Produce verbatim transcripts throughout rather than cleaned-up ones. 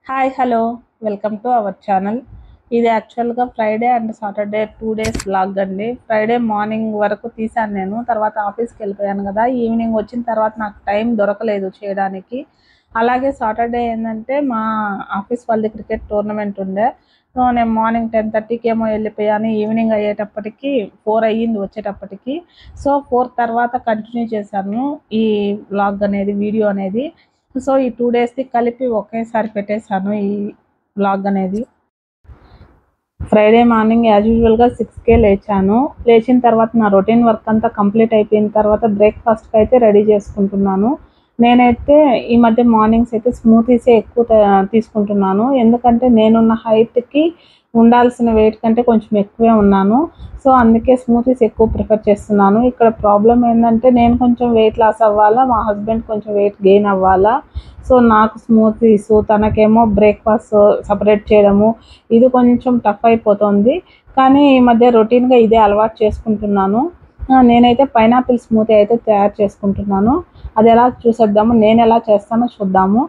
Hi hello welcome to our channel. ఇది యాక్చువల్గా Friday and Saturday two days vlog అండి. Friday morning వరకు తీసాను నేను, తర్వాత ఆఫీస్కి వెళ్ళిపోయాను కదా. ఈవినింగ్ వచ్చిన తర్వాత నాకు టైం దొరకలేదు చేయడానికి. అలాగే సాటర్డే ఏంటంటే మా ఆఫీస్ వాళ్ళది క్రికెట్ టోర్నమెంట్ ఉండే. సో నేను మార్నింగ్ టెన్ థర్టీకి ఏమో వెళ్ళిపోయాను. ఈవినింగ్ అయ్యేటప్పటికి ఫోర్ అయ్యింది వచ్చేటప్పటికి. సో ఫోర్ తర్వాత కంటిన్యూ చేశాను ఈ వ్లాగ్ అనేది, వీడియో అనేది. సో ఈ టూ డేస్ది కలిపి ఒకేసారి పెట్టేశాను ఈ వ్లాగ్ అనేది. ఫ్రైడే మార్నింగ్ యాజ్ యూజువల్గా సిక్స్కే లేచాను. లేచిన తర్వాత నా రొటీన్ వర్క్ అంతా కంప్లీట్ అయిపోయిన తర్వాత బ్రేక్ఫాస్ట్కి అయితే రెడీ చేసుకుంటున్నాను. నేనైతే ఈ మధ్య మార్నింగ్స్ అయితే స్మూతీసే ఎక్కువ తీసుకుంటున్నాను. ఎందుకంటే నేనున్న హైట్కి ఉండాల్సిన వెయిట్ కంటే కొంచెం ఎక్కువే ఉన్నాను. సో అందుకే స్మూతీస్ ఎక్కువ ప్రిఫర్ చేస్తున్నాను. ఇక్కడ ప్రాబ్లం ఏంటంటే నేను కొంచెం వెయిట్ లాస్ అవ్వాలా, మా హస్బెండ్ కొంచెం వెయిట్ గెయిన్ అవ్వాలా. సో నాకు స్మూతీస్, తనకేమో బ్రేక్ఫాస్ట్ సపరేట్ చేయడము ఇది కొంచెం టఫ్ అయిపోతుంది. కానీ ఈ మధ్య రొటీన్గా ఇదే అలవాటు చేసుకుంటున్నాను. నేనైతే పైనాపిల్ స్మూతీ అయితే తయారు చేసుకుంటున్నాను. అది ఎలా చూసేద్దాము, నేను ఎలా చేస్తానో చూద్దాము.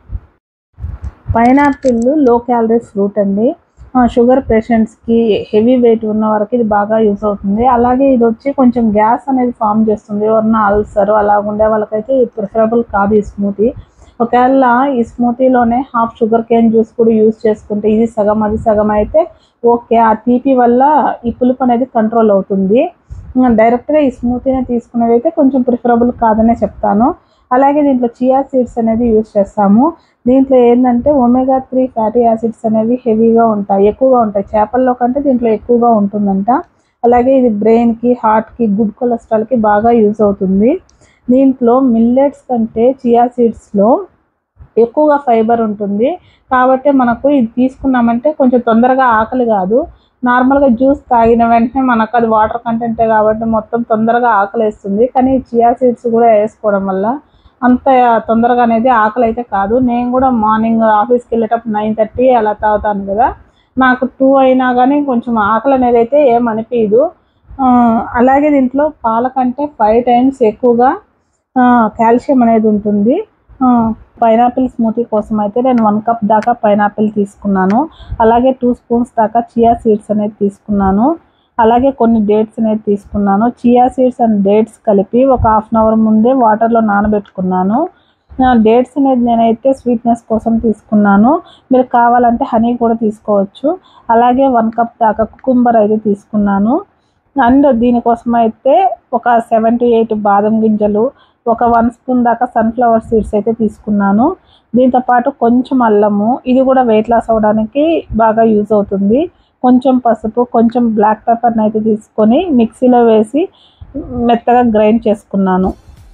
పైనాపిల్ లో క్యాలరీస్ ఫ్రూట్ అండి. షుగర్ పేషెంట్స్కి, హెవీ వెయిట్ ఉన్న వారికి ఇది బాగా యూస్ అవుతుంది. అలాగే ఇది వచ్చి కొంచెం గ్యాస్ అనేది ఫామ్ చేస్తుంది. ఎవరన్నా అల్సర్ అలా ఉండే వాళ్ళకైతే ప్రిఫరబుల్ కాదు ఈ స్మూతీ. ఒకవేళ ఈ స్మూతీలోనే హాఫ్ షుగర్ కేన్ జ్యూస్ కూడా యూస్ చేసుకుంటే, ఇది సగం అది సగం అయితే ఓకే, ఆ తీపి వల్ల ఈ పులుపు అనేది కంట్రోల్ అవుతుంది. డైరెక్ట్గా ఈ స్మూతీనే తీసుకునేది అయితే కొంచెం ప్రిఫరబుల్ కాదనే చెప్తాను. అలాగే దీంట్లో చియా సీడ్స్ అనేది యూస్ చేస్తాము. దీంట్లో ఏంటంటే ఒమేగా త్రీ ఫ్యాటీ యాసిడ్స్ అనేవి హెవీగా ఉంటాయి, ఎక్కువగా ఉంటాయి. చేపల్లో కంటే దీంట్లో ఎక్కువగా ఉంటుందంట. అలాగే ఇది బ్రెయిన్కి, హార్ట్కి, గుడ్ కొలెస్ట్రాల్కి బాగా యూజ్ అవుతుంది. దీంట్లో మిల్లెట్స్ కంటే చియా సీడ్స్లో ఎక్కువగా ఫైబర్ ఉంటుంది. కాబట్టి మనకు ఇది తీసుకున్నామంటే కొంచెం తొందరగా ఆకలి కాదు. నార్మల్గా జ్యూస్ తాగిన వెంటనే మనకు అది వాటర్ కంటెంటే కాబట్టి మొత్తం తొందరగా ఆకలి వేస్తుంది. కానీ చియా సీడ్స్ కూడా వేసుకోవడం వల్ల అంత తొందరగా అనేది ఆకలి అయితే కాదు. నేను కూడా మార్నింగ్ ఆఫీస్కి వెళ్ళేటప్పుడు నైన్ థర్టీ అలా తాగుతాను కదా, నాకు టూ అయినా కానీ కొంచెం ఆకలి అనేది అయితే ఏమనిపించదు. అలాగే దీంట్లో పాల కంటే ఫైవ్ టైమ్స్ ఎక్కువగా కాల్షియం అనేది ఉంటుంది. పైనాపిల్ స్మూతీ కోసం అయితే నేను వన్ కప్ దాకా పైనాపిల్ తీసుకున్నాను. అలాగే టూ స్పూన్స్ దాకా చియా సీడ్స్ అనేది తీసుకున్నాను. అలాగే కొన్ని డేట్స్ అనేది తీసుకున్నాను. చియా సీడ్స్ అండ్ డేట్స్ కలిపి ఒక హాఫ్ అన్ అవర్ ముందే వాటర్లో నానబెట్టుకున్నాను. డేట్స్ అనేది నేనైతే స్వీట్నెస్ కోసం తీసుకున్నాను. మీరు కావాలంటే హనీ కూడా తీసుకోవచ్చు. అలాగే వన్ కప్ దాకా కుకుంబర్ అయితే తీసుకున్నాను. అండ్ దీనికోసం అయితే ఒక సెవెన్ టు ఎయిట్ బాదం గింజలు, ఒక వన్ స్పూన్ దాకా సన్ఫ్లవర్ సీడ్స్ అయితే తీసుకున్నాను. దీంతోపాటు కొంచెం అల్లము, ఇది కూడా వెయిట్ లాస్ అవ్వడానికి బాగా యూజ్ అవుతుంది. కొంచెం పసుపు, కొంచెం బ్లాక్ పెప్పర్ని అయితే తీసుకొని మిక్సీలో వేసి మెత్తగా గ్రైండ్ చేసుకున్నాను.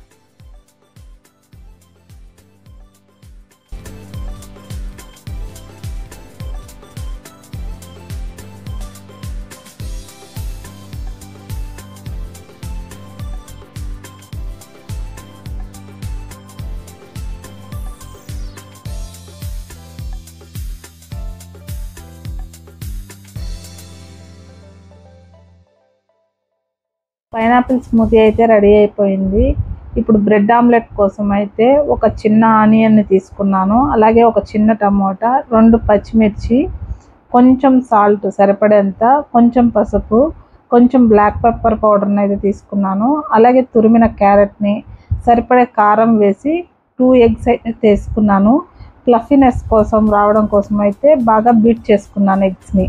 పైనాపిల్ స్మూతీ అయితే రెడీ అయిపోయింది. ఇప్పుడు బ్రెడ్ ఆమ్లెట్ కోసం అయితే ఒక చిన్న ఆనియన్ని తీసుకున్నాను. అలాగే ఒక చిన్న టమోటా, రెండు పచ్చిమిర్చి, కొంచెం సాల్ట్ సరిపడేంత, కొంచెం పసుపు, కొంచెం బ్లాక్ పెప్పర్ పౌడర్ని అయితే తీసుకున్నాను. అలాగే తురిమిన క్యారెట్ని, సరిపడే కారం వేసి టూ ఎగ్స్ అయితే తీసుకున్నాను. ఫ్లఫీనెస్ కోసం రావడం కోసం అయితే బాగా బీట్ చేసుకున్నాను ఎగ్స్ని.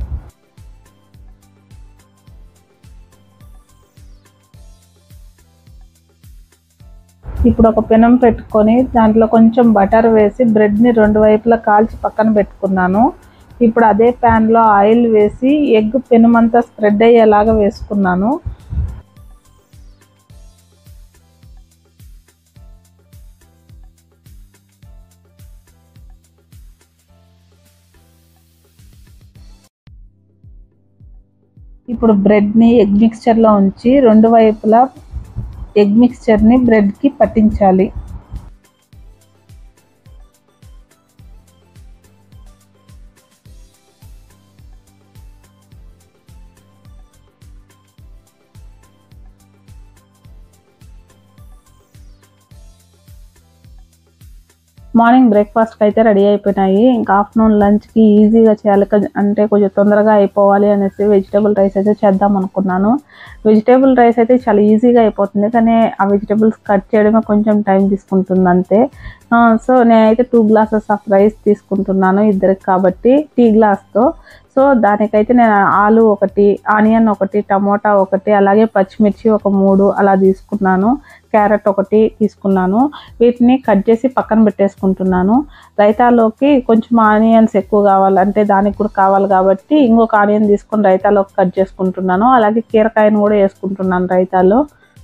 ఇప్పుడు ఒక పెనం పెట్టుకొని దాంట్లో కొంచెం బటర్ వేసి బ్రెడ్ని రెండు వైపులా కాల్చి పక్కన పెట్టుకున్నాను. ఇప్పుడు అదే ప్యాన్లో ఆయిల్ వేసి ఎగ్ పెనుమంతా స్ప్రెడ్ అయ్యేలాగా వేసుకున్నాను. ఇప్పుడు బ్రెడ్ని ఎగ్ మిక్స్చర్లో ఉంచి రెండు వైపులా ఎగ్ మిక్స్చర్ని బ్రెడ్కి పట్టించాలి. మార్నింగ్ బ్రేక్ఫాస్ట్కి అయితే రెడీ అయిపోయినాయి. ఇంకా ఆఫ్టర్నూన్ లంచ్కి ఈజీగా చేయాలి అంటే కొంచెం తొందరగా అయిపోవాలి అనేసి వెజిటేబుల్ రైస్ అయితే చేద్దాం అనుకున్నాను. వెజిటేబుల్ రైస్ అయితే చాలా ఈజీగా అయిపోతుంది, కానీ ఆ వెజిటేబుల్స్ కట్ చేయడమే కొంచెం టైం తీసుకుంటుంది అంతే. సో నేనైతే టూ గ్లాసెస్ ఆఫ్ రైస్ తీసుకుంటున్నాను ఇద్దరికి కాబట్టి టీ గ్లాస్తో. సో దానికైతే నేను ఆలు ఒకటి, ఆనియన్ ఒకటి, టమోటా ఒకటి, అలాగే పచ్చిమిర్చి ఒక మూడు అలా తీసుకున్నాను. క్యారెట్ ఒకటి తీసుకున్నాను. వీటిని కట్ చేసి పక్కన పెట్టేసుకుంటున్నాను. రైతాలోకి కొంచెం ఆనియన్స్ ఎక్కువ కావాలి అంటే దానికి కూడా కావాలి కాబట్టి ఇంకొక ఆనియన్ తీసుకొని రైతాలోకి కట్ చేసుకుంటున్నాను. అలాగే కీరకాయను కూడా వేసుకుంటున్నాను రైతాలో.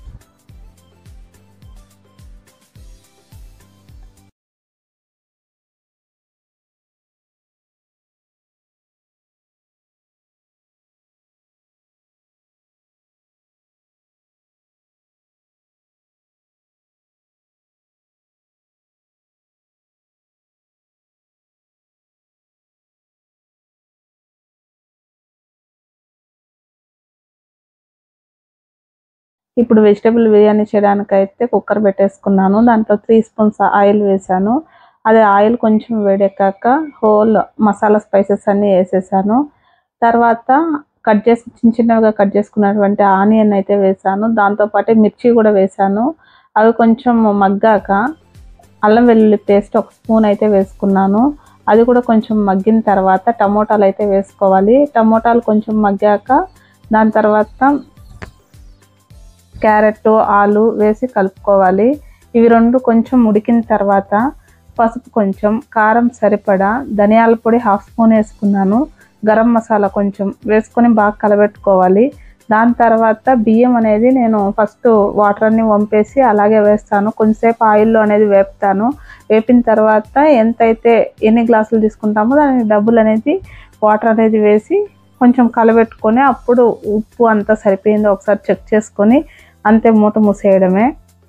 ఇప్పుడు వెజిటేబుల్ బిర్యానీ చేయడానికైతే కుక్కర్ పెట్టేసుకున్నాను. దాంట్లో త్రీ స్పూన్స్ ఆయిల్ వేసాను. అదే ఆయిల్ కొంచెం వేడెక్కాక హోల్ మసాలా స్పైసెస్ అన్నీ వేసేసాను. తర్వాత కట్ చేసి చిన్న చిన్నగా కట్ చేసుకున్నటువంటి ఆనియన్ అయితే వేసాను. దాంతోపాటు మిర్చి కూడా వేసాను. అవి కొంచెం మగ్గాక అల్లం వెల్లుల్లి పేస్ట్ ఒక స్పూన్ అయితే వేసుకున్నాను. అది కూడా కొంచెం మగ్గిన తర్వాత టమోటాలు అయితే వేసుకోవాలి. టమోటాలు కొంచెం మగ్గాక దాని తర్వాత క్యారెట్, ఆలు వేసి కలుపుకోవాలి. ఇవి రెండు కొంచెం ఉడికిన తర్వాత పసుపు కొంచెం, కారం సరిపడా, ధనియాల పొడి హాఫ్ స్పూన్ వేసుకున్నాను. గరం మసాలా కొంచెం వేసుకొని బాగా కలబెట్టుకోవాలి. దాని తర్వాత బియ్యం అనేది నేను ఫస్ట్ వాటర్ అన్ని వంపేసి అలాగే వేస్తాను. కొంచెంసేపు ఆయిల్లో అనేది వేపుతాను. వేపిన తర్వాత ఎంతైతే ఎన్ని గ్లాసులు తీసుకుంటామో దానికి డబ్బులు అనేది వాటర్ అనేది వేసి కొంచెం కలబెట్టుకొని అప్పుడు ఉప్పు అంతా సరిపోయిందో ఒకసారి చెక్ చేసుకొని అంతే మూత మూసేయడమే.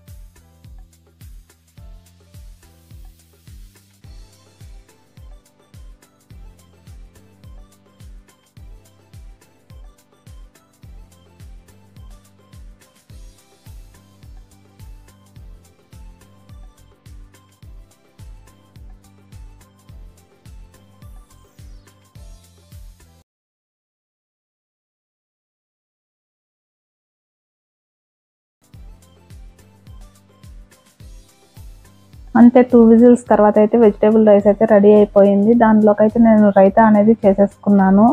అంతే టూ విజిల్స్ తర్వాత అయితే వెజిటేబుల్ రైస్ అయితే రెడీ అయిపోయింది. దానిలోకి అయితే నేను రైతా అనేది చేసేసుకున్నాను.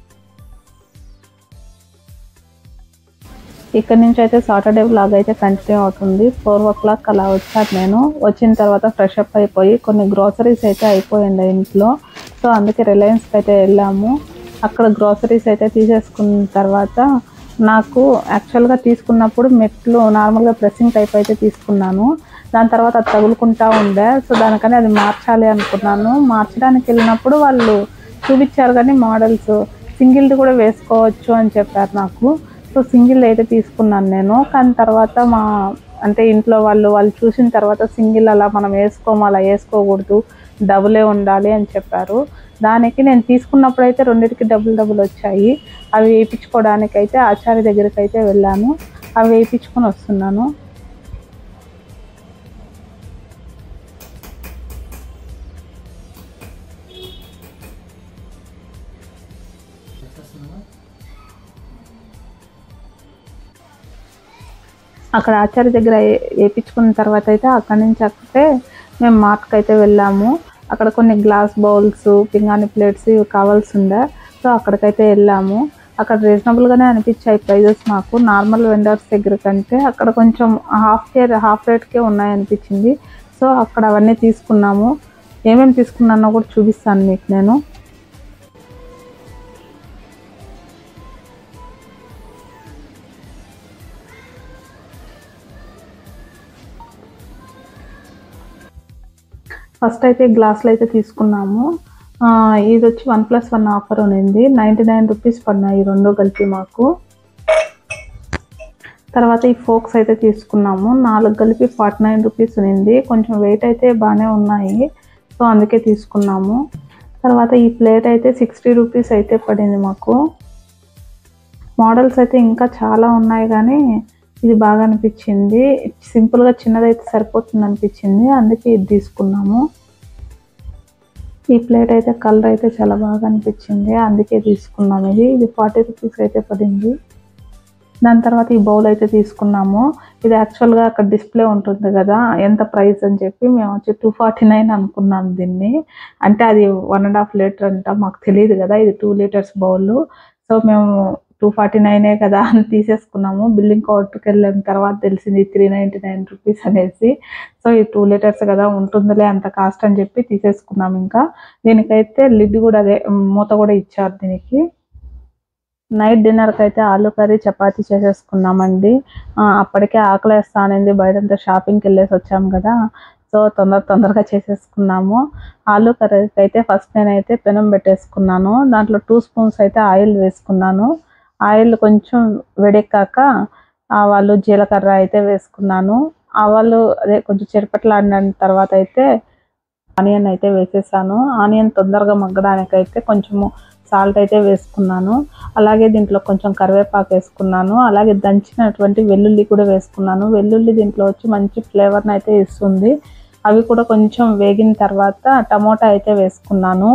ఇక్కడ నుంచి అయితే సాటర్డే వ్లాగ్ అయితే కంటిన్యూ అవుతుంది. ఫోర్ ఓ క్లాక్ అలా వచ్చాను నేను. వచ్చిన తర్వాత ఫ్రెష్ అప్ అయిపోయి కొన్ని గ్రోసరీస్ అయితే అయిపోయింది ఇంట్లో. సో అందుకే రిలయన్స్కి అయితే వెళ్ళాము. అక్కడ గ్రోసరీస్ అయితే తీసేసుకున్న తర్వాత నాకు యాక్చువల్గా తీసుకున్నప్పుడు మెట్లు నార్మల్గా ప్రెస్సింగ్ టైప్ అయితే తీసుకున్నాను. దాని తర్వాత అది తగులుకుంటా ఉండే. సో దానికని అది మార్చాలి అనుకున్నాను. మార్చడానికి వెళ్ళినప్పుడు వాళ్ళు చూపించారు కానీ మోడల్స్ సింగిల్ది కూడా వేసుకోవచ్చు అని చెప్పారు నాకు. సో సింగిల్ అయితే తీసుకున్నాను నేను. కానీ తర్వాత మా అంటే ఇంట్లో వాళ్ళు వాళ్ళు చూసిన తర్వాత సింగిల్ అలా మనం వేసుకోము, అలా వేసుకోకూడదు, డబులే ఉండాలి అని చెప్పారు. దానికి నేను తీసుకున్నప్పుడు అయితే రెండింటికి డబుల్ డబుల్ వచ్చాయి. అవి వేయించుకోవడానికి అయితే ఆచార్య దగ్గరికి అయితే వెళ్ళాను. అవి వేయించుకొని వస్తున్నాను. అక్కడ ఆచార్య దగ్గర వేయించుకున్న తర్వాత అయితే అక్కడి నుంచి అక్కడే మేము మార్ట్కి అయితే వెళ్ళాము. అక్కడ కొన్ని గ్లాస్ బౌల్స్, పింగాణి ప్లేట్స్ ఇవి కావాల్సి ఉండే. సో అక్కడికైతే వెళ్ళాము. అక్కడ రీజనబుల్గానే అనిపించాయి ప్రైజెస్ నాకు. నార్మల్ వెండర్స్ దగ్గర కంటే అక్కడ కొంచెం హాఫ్ కే హాఫ్ రేట్కే ఉన్నాయి అనిపించింది. సో అక్కడ అవన్నీ తీసుకున్నాము. ఏమేమి తీసుకున్నానో కూడా చూపిస్తాను మీకు నేను. ఫస్ట్ అయితే గ్లాసులు అయితే తీసుకున్నాము. ఇది వచ్చి వన్ ప్లస్ వన్ ఆఫర్ ఉంది. నైంటీ నైన్ రూపీస్ పడినాయి రెండు కలిపి మాకు. తర్వాత ఈ ఫోక్స్ అయితే తీసుకున్నాము. నాలుగు కలిపి ఫార్టీ నైన్ రూపీస్ ఉంది. కొంచెం వెయిట్ అయితే బాగానే ఉన్నాయి. సో అందుకే తీసుకున్నాము. తర్వాత ఈ ప్లేట్ అయితే సిక్స్టీ రూపీస్ అయితే పడింది మాకు. మోడల్స్ అయితే ఇంకా చాలా ఉన్నాయి కానీ ఇది బాగా అనిపించింది. సింపుల్గా చిన్నదైతే సరిపోతుంది అనిపించింది. అందుకే ఇది తీసుకున్నాము. ఈ ప్లేట్ అయితే కలర్ అయితే చాలా బాగా అనిపించింది, అందుకే తీసుకున్నాం. ఇది ఇది ఫార్టీ రూపీస్ అయితే పడింది. దాని తర్వాత ఈ బౌల్ అయితే తీసుకున్నాము. ఇది యాక్చువల్గా అక్కడ డిస్ప్లే ఉంటుంది కదా ఎంత ప్రైస్ అని చెప్పి మేము వచ్చి టూ ఫార్టీ నైన్ అనుకున్నాం దీన్ని. అంటే అది వన్ అండ్ హాఫ్ లీటర్ అంట, మాకు తెలియదు కదా ఇది టూ లీటర్స్ బౌల్. సో మేము టూ ఫార్టీ నైనే కదా అని తీసేసుకున్నాము. బిల్లింగ్ కౌంటర్కి వెళ్ళిన తర్వాత తెలిసింది త్రీ నైంటీ నైన్ రూపీస్ అనేసి. సో ఈ టూ లీటర్స్ కదా ఉంటుందిలే అంత కాస్ట్ అని చెప్పి తీసేసుకున్నాము. ఇంకా దీనికైతే లిడ్ కూడా అదే మూత కూడా ఇచ్చారు దీనికి. నైట్ డిన్నర్కి అయితే ఆలు కర్రీ చపాతీ చేసేసుకున్నామండి. అప్పటికే ఆకలేస్తా అనేది, బయటంతా షాపింగ్కి వెళ్ళేసి వచ్చాము కదా, సో తొందర తొందరగా చేసేసుకున్నాము. ఆలు కర్రీకి అయితే ఫస్ట్ నేనైతే పెనం పెట్టేసుకున్నాను. దాంట్లో టూ స్పూన్స్ అయితే ఆయిల్ వేసుకున్నాను. ఆయిల్ కొంచెం వేడెక్కాక ఆవాలు జీలకర్ర అయితే వేసుకున్నాను. ఆవాలు అదే కొంచెం చిరపట్లాడిన తర్వాత అయితే ఆనియన్ అయితే వేసేసాను. ఆనియన్ తొందరగా మగ్గడానికి అయితే కొంచెము సాల్ట్ అయితే వేసుకున్నాను. అలాగే దీంట్లో కొంచెం కరివేపాకు వేసుకున్నాను. అలాగే దంచినటువంటి వెల్లుల్లి కూడా వేసుకున్నాను. వెల్లుల్లి దీంట్లో వచ్చి మంచి ఫ్లేవర్ని అయితే ఇస్తుంది. అవి కూడా కొంచెం వేగిన తర్వాత టమోటా అయితే వేసుకున్నాను.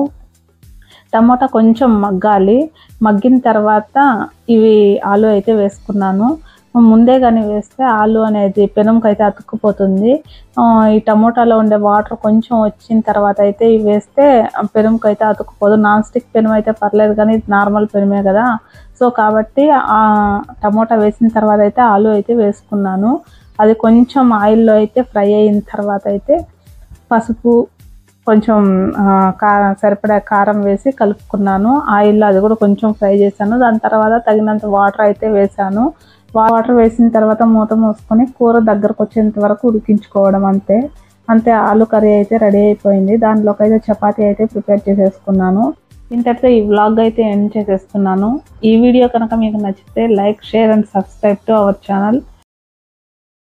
టమోటా కొంచెం మగ్గాలి. మగ్గిన తర్వాత ఇవి ఆలు అయితే వేసుకున్నాను. ముందే కానీ వేస్తే ఆలు అనేది పెనంకి అయితే అతుక్కుపోతుంది. ఈ టమోటాలో ఉండే వాటర్ కొంచెం వచ్చిన తర్వాత అయితే ఇవి వేస్తే పెనంకి అయితే అతుక్కుపోదు. నాన్ స్టిక్ పెనం అయితే పర్లేదు, కానీ ఇది నార్మల్ పెనమే కదా. సో కాబట్టి ఆ టమోటా వేసిన తర్వాత అయితే ఆలు అయితే వేసుకున్నాను. అది కొంచెం ఆయిల్లో అయితే ఫ్రై అయిన తర్వాత అయితే పసుపు కొంచెం కారం సరిపడా కారం వేసి కలుపుకున్నాను. ఆయిల్లో అది కూడా కొంచెం ఫ్రై చేశాను. దాని తర్వాత తగినంత వాటర్ అయితే వేసాను. వాటర్ వేసిన తర్వాత మూత మూసుకొని కూర దగ్గరకు వచ్చేంత వరకు ఉడికించుకోవడం అంతే. అంతే ఆలు కర్రీ అయితే రెడీ అయిపోయింది. దాంట్లోకి అయితే చపాతీ అయితే ప్రిపేర్ చేసేసుకున్నాను. ఇంతటితో ఈ వ్లాగ్ అయితే ఎండ్ చేసేస్తున్నాను. ఈ వీడియో కనుక మీకు నచ్చితే like, share and subscribe to our channel.